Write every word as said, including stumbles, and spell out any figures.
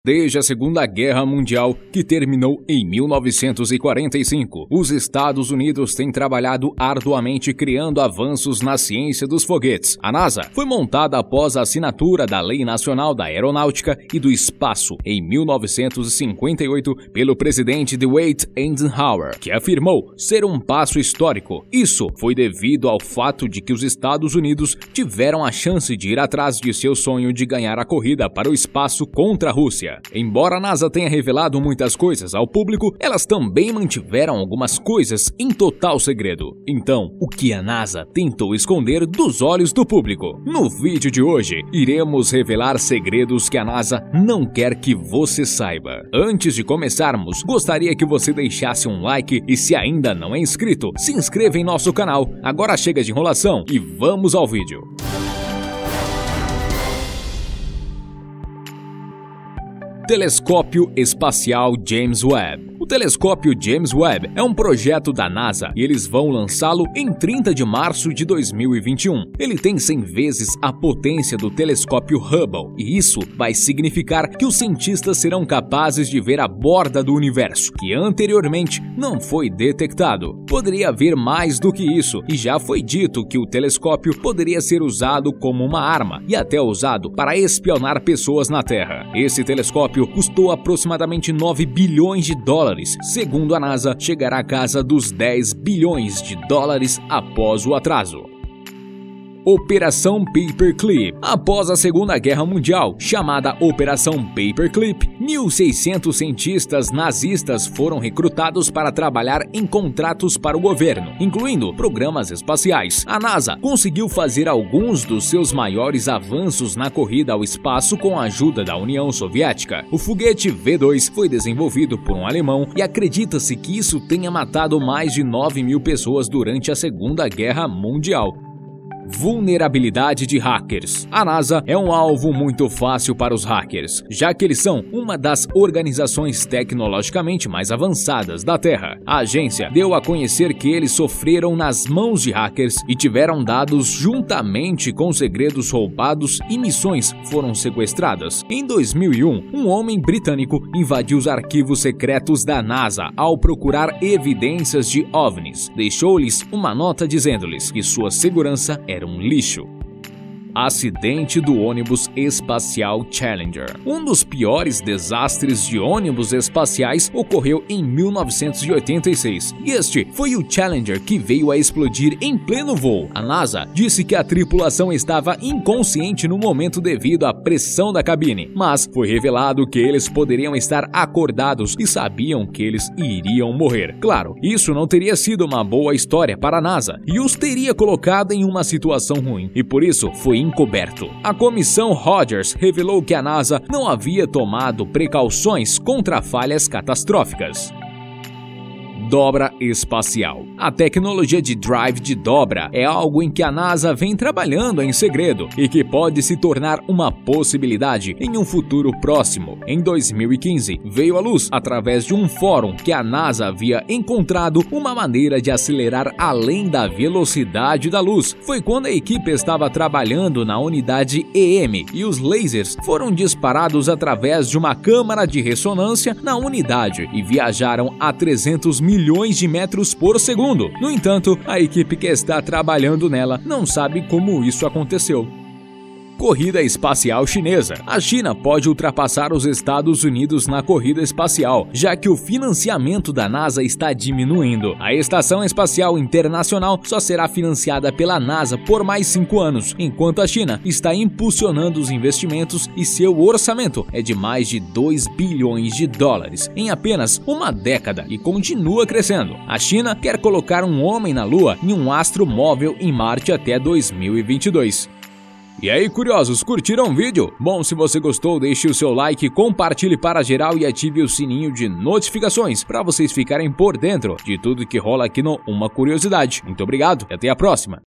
Desde a Segunda Guerra Mundial, que terminou em mil novecentos e quarenta e cinco, os Estados Unidos têm trabalhado arduamente criando avanços na ciência dos foguetes. A NASA foi montada após a assinatura da Lei Nacional da Aeronáutica e do Espaço em mil novecentos e cinquenta e oito pelo presidente Dwight Eisenhower, que afirmou ser um passo histórico. Isso foi devido ao fato de que os Estados Unidos tiveram a chance de ir atrás de seu sonho de ganhar a corrida para o espaço contra a Rússia. Embora a NASA tenha revelado muitas coisas ao público, elas também mantiveram algumas coisas em total segredo. Então, o que a NASA tentou esconder dos olhos do público? No vídeo de hoje, iremos revelar segredos que a NASA não quer que você saiba. Antes de começarmos, gostaria que você deixasse um like e, se ainda não é inscrito, se inscreva em nosso canal. Agora chega de enrolação e vamos ao vídeo. Telescópio Espacial James Webb. O telescópio James Webb é um projeto da NASA e eles vão lançá-lo em trinta de março de dois mil e vinte e um. Ele tem cem vezes a potência do telescópio Hubble e isso vai significar que os cientistas serão capazes de ver a borda do universo, que anteriormente não foi detectado. Poderia haver mais do que isso e já foi dito que o telescópio poderia ser usado como uma arma e até usado para espionar pessoas na Terra. Esse telescópio custou aproximadamente nove bilhões de dólares. Segundo a NASA, chegará à casa dos dez bilhões de dólares após o atraso. Operação Paperclip. Após a Segunda Guerra Mundial, chamada Operação Paperclip, mil e seiscentos cientistas nazistas foram recrutados para trabalhar em contratos para o governo, incluindo programas espaciais. A NASA conseguiu fazer alguns dos seus maiores avanços na corrida ao espaço com a ajuda da União Soviética. O foguete V dois foi desenvolvido por um alemão e acredita-se que isso tenha matado mais de nove mil pessoas durante a Segunda Guerra Mundial. Vulnerabilidade de hackers. A NASA é um alvo muito fácil para os hackers, já que eles são uma das organizações tecnologicamente mais avançadas da Terra. A agência deu a conhecer que eles sofreram nas mãos de hackers e tiveram dados juntamente com segredos roubados e missões foram sequestradas. Em dois mil e um, um homem britânico invadiu os arquivos secretos da NASA ao procurar evidências de OVNIs. Deixou-lhes uma nota dizendo-lhes que sua segurança era Era um lixo. Acidente do ônibus espacial Challenger. Um dos piores desastres de ônibus espaciais ocorreu em mil novecentos e oitenta e seis. E este foi o Challenger que veio a explodir em pleno voo. A NASA disse que a tripulação estava inconsciente no momento devido à pressão da cabine, mas foi revelado que eles poderiam estar acordados e sabiam que eles iriam morrer. Claro, isso não teria sido uma boa história para a NASA e os teria colocado em uma situação ruim, e por isso foi encoberto. A comissão Rogers revelou que a NASA não havia tomado precauções contra falhas catastróficas. Dobra espacial. A tecnologia de drive de dobra é algo em que a NASA vem trabalhando em segredo e que pode se tornar uma possibilidade em um futuro próximo. Em dois mil e quinze, veio à luz, através de um fórum, que a NASA havia encontrado uma maneira de acelerar além da velocidade da luz. Foi quando a equipe estava trabalhando na unidade E M e os lasers foram disparados através de uma câmara de ressonância na unidade e viajaram a trezentos milhões de metros por segundo. No entanto, a equipe que está trabalhando nela não sabe como isso aconteceu. Corrida espacial chinesa. A China pode ultrapassar os Estados Unidos na corrida espacial, já que o financiamento da NASA está diminuindo. A Estação Espacial Internacional só será financiada pela NASA por mais cinco anos, enquanto a China está impulsionando os investimentos e seu orçamento é de mais de dois bilhões de dólares em apenas uma década e continua crescendo. A China quer colocar um homem na Lua e um astro móvel em Marte até dois mil e vinte e dois. E aí, curiosos, curtiram o vídeo? Bom, se você gostou, deixe o seu like, compartilhe para geral e ative o sininho de notificações para vocês ficarem por dentro de tudo que rola aqui no Uma Curiosidade. Muito obrigado e até a próxima!